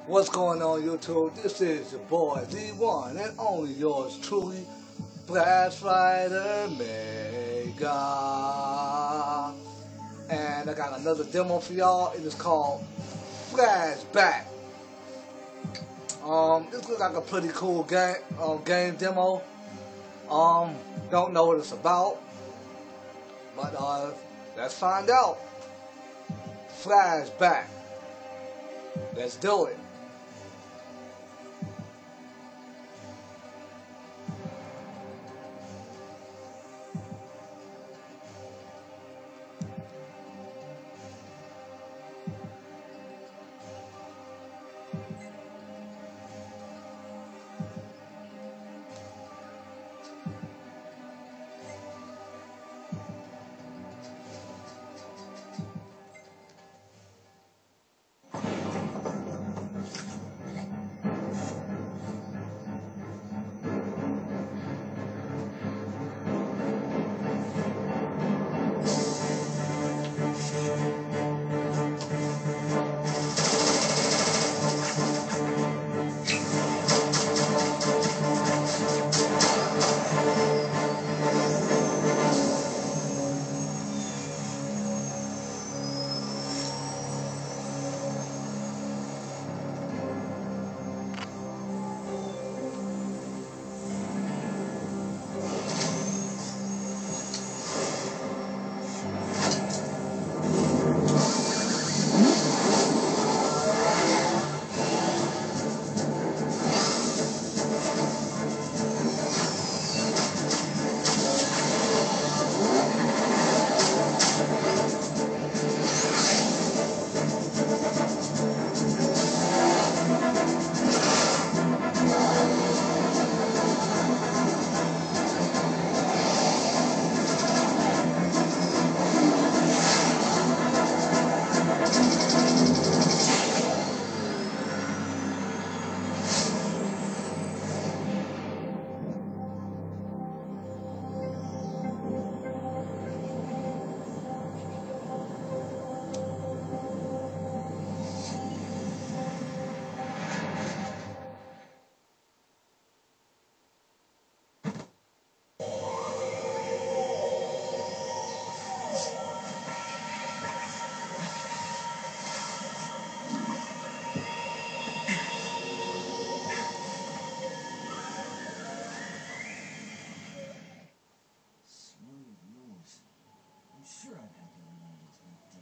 What's going on, YouTube? This is your boy, the one and only yours truly, Flashback Mega. And I got another demo for y'all. It is called Flashback. This looks like a pretty cool game demo. Don't know what it's about, but let's find out. Flashback. Let's do it. Smooth moves. I'm sure I've got the leads, but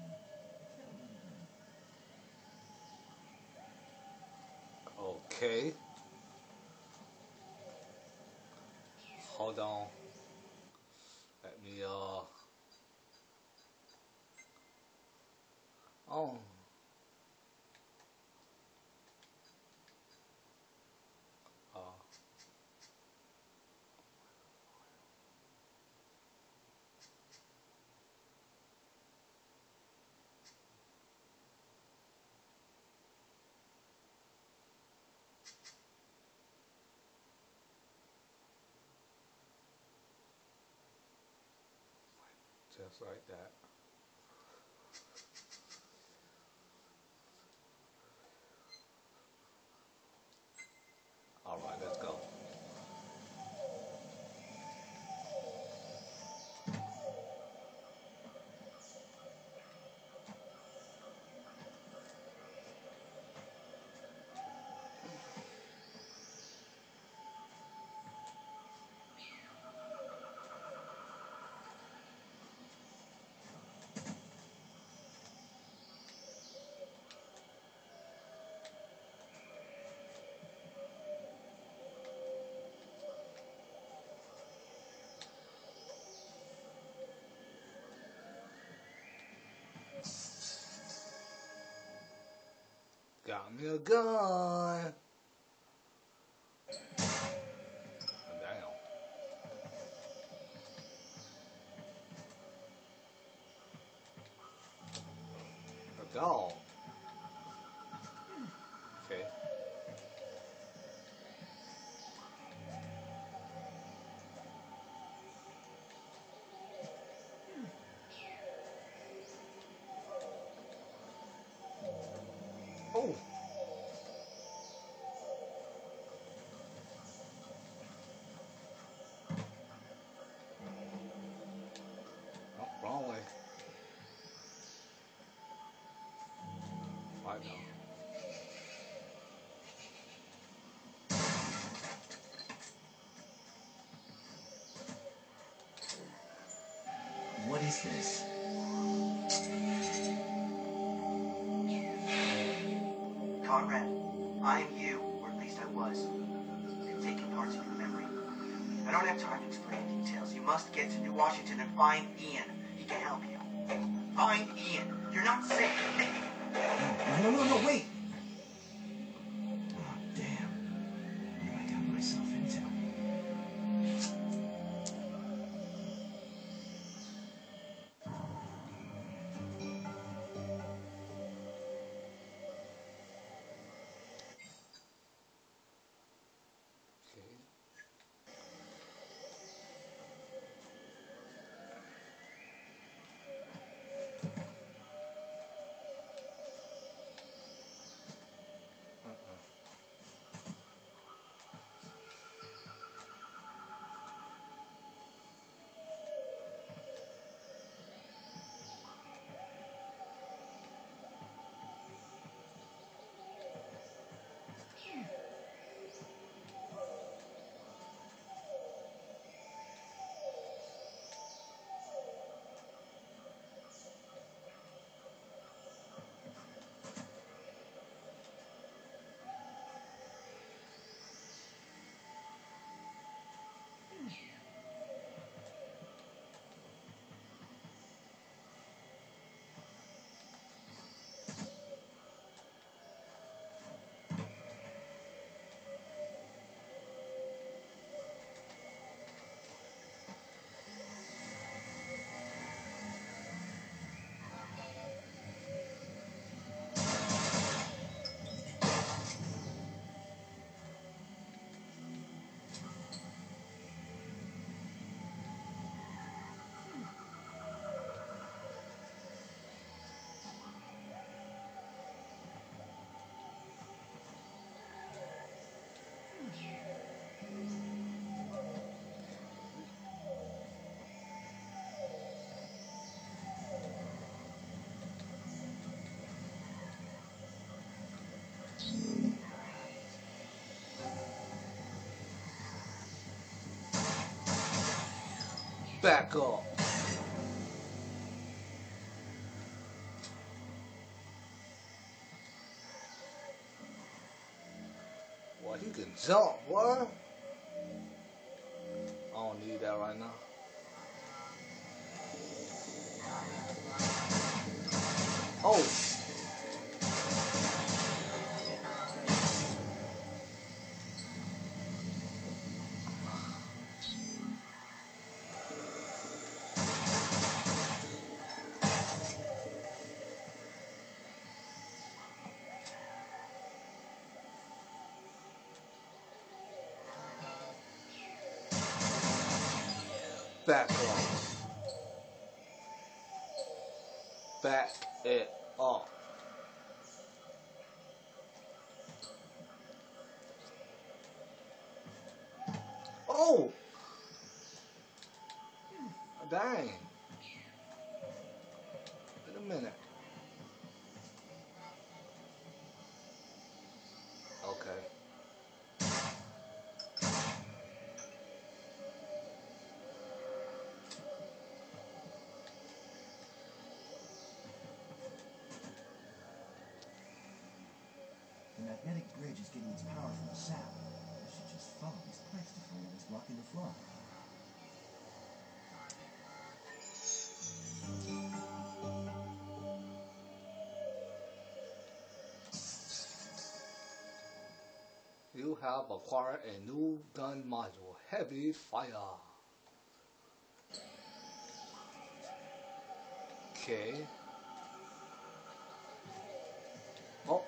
Okay. Hold on. Let me oh. Uh just like that. All right, let's go. Got me a gun. Damn. A dog. Okay. Oh. right now. What is this? Conrad, I am you, or at least I was. I've taken parts of your memory. I don't have time to explain details. You must get to New Washington and find Ian. He can help you. Find Ian. You're not safe. No, wait! Oh, damn. What have I got myself into? Okay. Back up. Well, he can jump, what? I don't need that right now. Oh, back up. Back it up. Oh! Dang. Wait a minute. Okay. The magnetic bridge is getting its power from the sap. I should just follow these pipes to find out what's blocking the flow. You have acquired a new gun module. Heavy fire. Okay. Oh.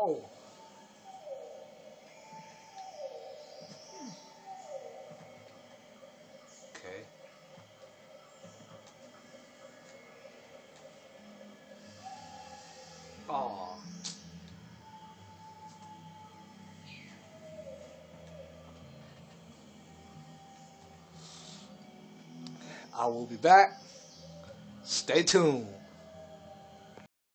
Oh. Okay. Oh. I will be back. Stay tuned.